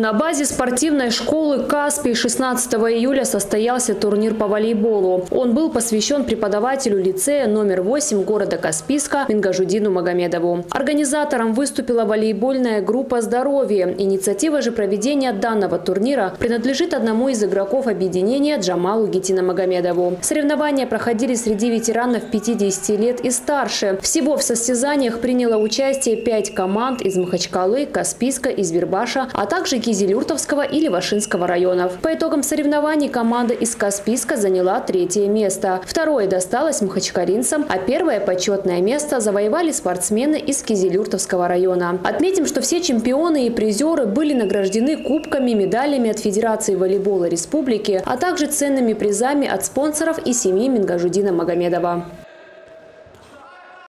На базе спортивной школы «Каспий» 16 июля состоялся турнир по волейболу. Он был посвящен преподавателю лицея номер 8 города Каспийска Мингажудину Магомедову. Организатором выступила волейбольная группа «Здоровье». Инициатива же проведения данного турнира принадлежит одному из игроков объединения Джамалу Гитина-Магомедову. Соревнования проходили среди ветеранов 50 лет и старше. Всего в состязаниях приняло участие 5 команд из Махачкалы, Каспийска, Извирбаша, а также Кизилюртовского и Левашинского районов. По итогам соревнований команда из Каспийска заняла 3-е место. Второе досталось махачкалинцам, а первое почетное место завоевали спортсмены из Кизилюртовского района. Отметим, что все чемпионы и призеры были награждены кубками, медалями от Федерации волейбола республики, а также ценными призами от спонсоров и семьи Мингажудина Магомедова.